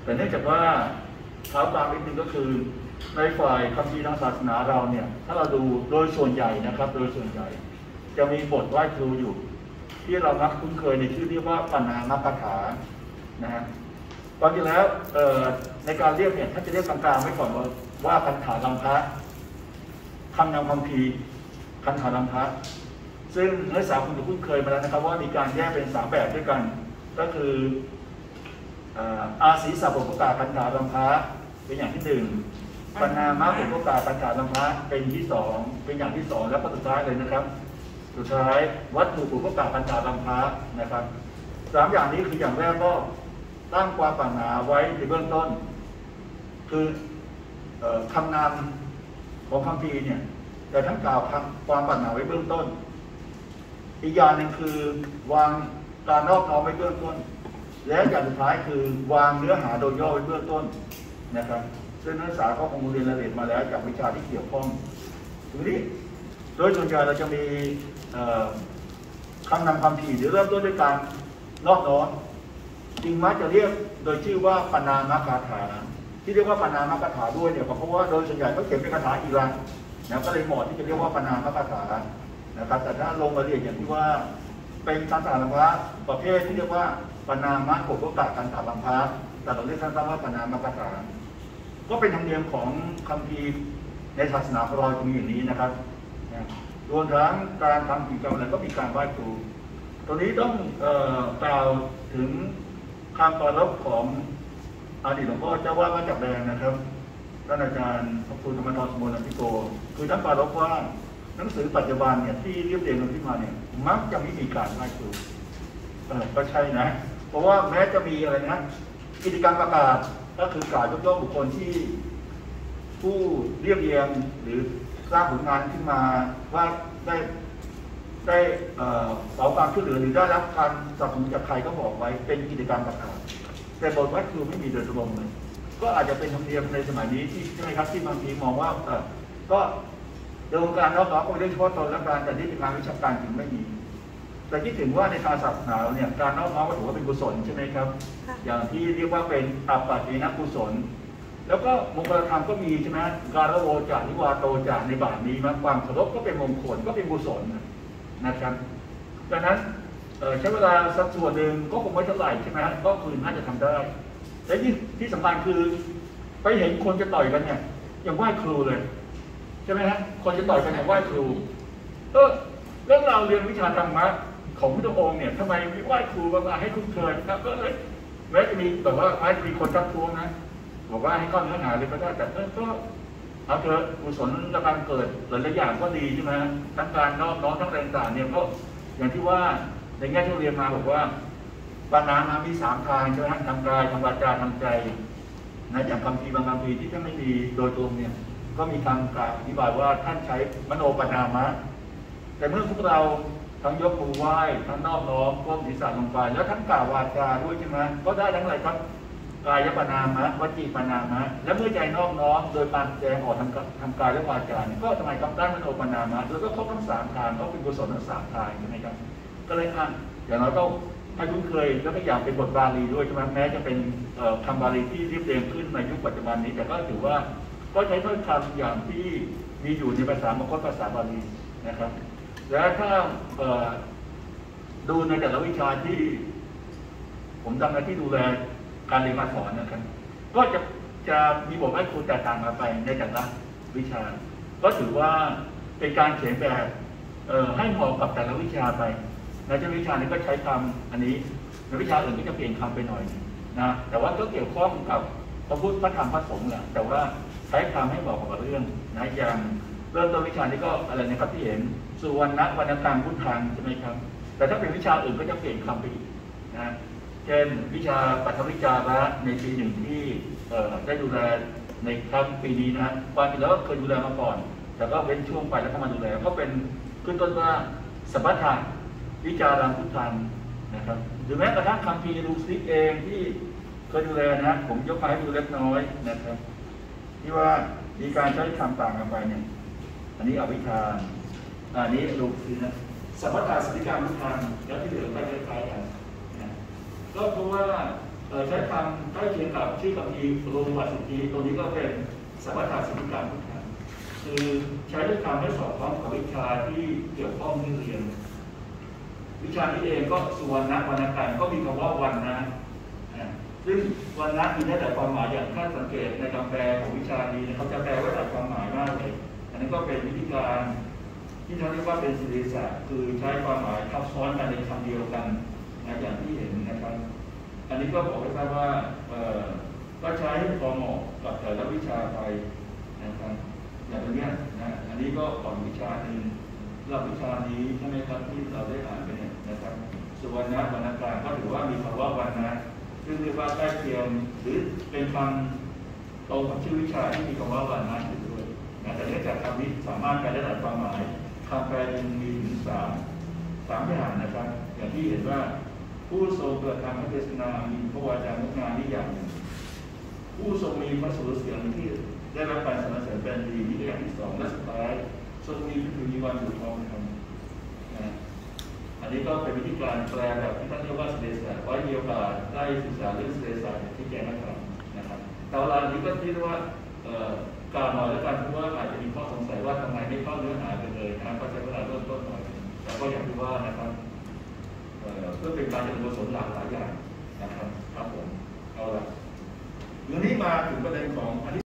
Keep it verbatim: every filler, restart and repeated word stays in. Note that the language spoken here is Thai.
แต่เนื่องจากว่าเท้าความนิดนึงก็คือในฝ่ายคัมภีร์ทางศาสนาเราเนี่ยถ้าเราดูโดยส่วนใหญ่นะครับโดยส่วนใหญ่จะมีบทไหว้ครูอยู่ที่เรามักคุ้นเคยในชื่อเรียกว่าปณามกถานะฮะความจริงแล้วในการเรียกเนี่ยถ้าจะเรียกกลางๆไว้ก่อนว่าว่าคันถาลังพระคำนำคัมภีร์คันถาลังพระซึ่งนักศึกษาคงจะคุ้นเคยมาแล้วนะครับว่ามีการแยกเป็นสามแบบด้วยกันก็คืออาศีสัพพกาคันถาลังพระเป็นอย่างที่หนึ่งปณามปุพกาคันถาลังพระเป็นที่สองเป็นอย่างที่สองแล้วก็สุดท้ายเลยนะครับสุดท้ายวัตถุปุพกาคันถาลังพระนะครับสามอย่างนี้คืออย่างแรกก็ตั้งความปรารถนาไว้ในเบื้องต้นคือคำนามของคัมภีร์เนี่ยแต่ทั้งกล่าวความปรารถนาไว้เบื้องต้นอีกอย่างหนึ่งคือวางการนอบน้อมไว้เบื้องต้นและอย่างสุดท้ายคือวางเนื้อหาโดยย่อไว้เบื้องต้นนะครับซึ่งนักศึกษาก็คงเรียนรายละเอียดมาแล้วจากวิชาที่เกี่ยวข้องทีนี้โดยส่วนใหญ่เราจะมีคำนำคัมภีร์หรือเริ่มต้นด้วยการนอบน้อมจริงมักจะเรียกโดยชื่อว่าปณามกถาที่เรียกว่าปณามกถาด้วยเนี่ยเพราะว่าโดยส่วนใหญ่ก็เขียนเป็นคาถาอีรังนะก็เลยเหมาะที่จะเรียกว่าปณามกถานะครับแต่ถ้าลงรายละเอียดอย่างที่ว่าเป็นคันถาลังพระประเภทที่เรียกว่าปณามะปุพกะคันถาลังพระแต่เราเรียกสั้นๆว่าปณามกถาก็เป็นธรรมเนียมของคัมภีร์ในศาสนาพราหมณ์ตรงอย่างนี้นะครับรวมทั้งการทำกิจกรรมอะไรก็มีการไหว้ครูตรงนี้ต้องกล่าวถึงคำปรารภของอดีตหลวงพ่อเจ้าวาดวัดจับแดงนะครับท่านอาจารย์พระครูธรรมทรสมบูรณ์พิโกคือท่านปรารภว่าหนังสือปัจจุบันเนี่ยที่เรียบเรียงกันขึ้นมาเนี่ยมักจะไม่มีการไหว้ครูเออก็ใช่นะเพราะว่าแม้จะมีอะไรนะกิจกรรมประกาศก็คือกล่าวยกย่องบุคคลที่ผู้เรียบเรียงหรือสร้างผลงานขึ้นมาว่าได้ได้ขอความช่วยเหลือหรือได้รับการสนับสนุนจากใครก็บอกไว้เป็นกิจกรรมประกาศแต่บทไหว้ครูไม่มีโดยตรงเลยก็อาจจะเป็นธรรมเนียมในสมัยนี้ที่ใช่ไหมครับที่บางทีมองว่าเออก็โดยการน้อมน้อมก็เป็นเรื่องเฉพาะตนและการแต่ที่เป็นงานวิชาการจริงไม่มีแต่ที่ถึงว่าในทางศาสนาเนี่ยการน้อมน้อมก็ถือว่าเป็นกุศลใช่ไหมครับอย่างที่เรียกว่าเป็นอัปปะเจนะกุศลแล้วก็มงคลธรรมก็มีใช่ไหมการโวจานิวาโตจาในบาทนี้มันความเคารพก็เป็นมงคลก็เป็นกุศลนะครับดังนั้นใช้เวลาสักส่วนหนึ่งก็คงไม่เท่าไหร่ใช่ไหมก็คือน่าจะทำได้และที่ที่สำคัญคือไปเห็นคนจะต่อยกันเนี่ยอย่างไหว้ครูเลยใช่ไหมฮะคนจะต่อยกันอย่างไหว้ครูเออเรื่องเราเรียนวิชาธรรมะของพุทธองค์เนี่ยทำไมไหว้ครูบางให้คุ้นเคยครับก็เลยแม้จะมีแบบว่าอาจจะมีคนทักท้วงนะบอกว่าให้ข้อเนื้อหาเลยก็ได้แต่ก็เอาเถอะกุศลและการเกิดหลายๆอย่างก็ดีใช่ไหมทั้งการน้อมน้อมทั้งแรงต่างเนี่ยก็อย่างที่ว่าในแง่ที่เรียนมาบอกว่าปณามมีสามทางใช่ไหมทำกายทำวาจาทำใจนะอย่างคำพีบางคำพีที่ท่านไม่มีโดยตรงเนี่ยก็มีคำกล่าวอธิบายว่าท่านใช้มโนปณามะแต่เมื่อพวกเราทั้งยกมือไหว้ทั้งนอบน้อมก้มศีรษะลงไปแล้วทั้งกล่าววาจาด้วยใช่ไหมก็ได้ทั้งอะไรครับกายปณามะวจีปณามะและเมื่อใจนอบน้อมโดยการแสดงออกทางทางกายและวาจาก็ทำไมคำตั้งมโนปณามะโดยก็ครบทั้งสามทางก็เป็นกุศลทั้งสามทางใช่ไหมครับก็เลยอ่ะอย่างน้อยก็ให้คุ้นเคยแล้วก็อย่างเป็นบทบาลีด้วยใช่ไหมแม้จะเป็นคำบาลีที่เรียบเรียงขึ้นในยุคปัจจุบันนี้แต่ก็ถือว่าก็ใช้ถ้อยคำอย่างที่มีอยู่ในภาษามคธภาษาบาลีนะครับและถ้าดูในแต่ละวิชาที่ผมทำหน้าที่ดูแลการเรียนการสอนนะครับก็จะจะมีบทไหว้ครูแตกต่างมาไปในแต่ละวิชาก็ถือว่าเป็นการเขียนแบบให้เหมาะกับแต่ละวิชาไปในเจ้าวิชานี้ก็ใช้คำอันนี้ในวิชาอื่นก็จะเปลี่ยนคำไปหน่อยนะแต่ว่าก็เกี่ยวข้องกับพระพุทธพระธรรมพระสงฆ์แหละแต่ว่าใช้คำให้เหมาะกับเรื่องนะอย่างเริ่มต้นวิชานี้ก็อะไรนะครับที่เห็นสุวรรณวรรณกรรมพุทธังใช่ไหมครับแต่ถ้าเป็นวิชาอื่นก็จะเปลี่ยนคำไปอีกนะเช่นวิชาปัทวิจาระในปีหนึ่งที่ได้ดูแลในครั้งปีนี้นะความจริงแล้วก็เคยดูแลมาก่อนแต่ก็เว้นช่วงไปแล้วก็มาดูแลก็เป็นขึ้นต้นว่าสัพพะวิจารังพุทธังนะครับหรือแม้กระทั่งคำพีรูซิเองที่เคยดูแลนะผมยกมาให้ดูเล็กน้อยนะครับที่ว่ามีการใช้คำต่างกันไปเนี่ยอันนี้อวิชชาอันนี้รูซินะสัพพะสัพพิการพุทธังแล้วที่เหลือไปคล้ายๆกันนะก็เพราะว่าใช้คำใกล้เคียงกับชื่อคำพีโรมัสสิทธิตัวนี้ก็เป็นสมถะสิทธิการพุทธะคือใช้ด้วยคำให้สอดคล้องกับวิชาที่เกี่ยวข้องที่เรียนวิชานี้เองก็สุวรรณวรรณการก็มีคำว่าวันนะซึ่งวันนะมีได้แต่ความหมายอย่างถ้าสังเกตในคำแปลของวิชานี้เขาจะแปลไว้แต่ความหมายมากเลยอันนี้ก็เป็นวิธีการที่เขาเรียกว่าเป็นศิริศาสตร์คือใช้ความหมายทับซ้อนกันในคำเดียวกันนะอย่างที่เห็นนะครับอันนี้ก็บอกไว้ครับว่าก็ใช้พอเหมาะกับแต่ละวิชาไปนะครับอย่างนี้นะอันนี้ก็ก่อนวิชาหนึ่งหลักวิชานี้ใช่ไหมครับที่เราได้อ่านไปเนี่ยนะครับสุวรรณวรรณการก็ถือว่ามีคำว่าวันนะซึ่งเรียกว่าใกล้เคียงหรือเป็นคำตรงกับชื่อวิชาที่มีคำว่าวันนะอยู่ด้วยนะแต่เนื่องจากคำนี้สามารถแปลได้หลายความหมายคำแปลจึงมีถึงสามสามอย่างนะครับอย่างที่เห็นว่าผู้ทรงเกิดทางพระเทศนามีพระวาจางดงามนี่อย่างหนึ่งผู้ทรงมีพระสุรเสียงที่ได้รับการสรรเสริญเป็นดีนี่อย่างที่สองและสุดท้ายทรงมีพิธีมีวันอยู่ทองคำนะอันนี้ก็เป็นวิธีการแปลแบบที่ท่านเรียกว่าเสด็จศาสตร์ไว้มีโอกาสได้ศึกษาเรื่องเสด็จศาสตร์ที่แกนะครับนะครับแต่เวลานี้ก็ที่เรียกว่าการหน่อยและการพูดว่าอาจจะมีข้อสงสัยว่าทำไมไม่เข้าเนื้อหาไปเลยนะก็ใช้เวลาเริ่มต้นหน่อยแล้วก็อย่างที่ว่านะครับเพื่อเป็นการเรียนรู้สนหลากหลายอย่างนะครับครับผมเอาละเรื่องนี้มาถึงประเด็นของ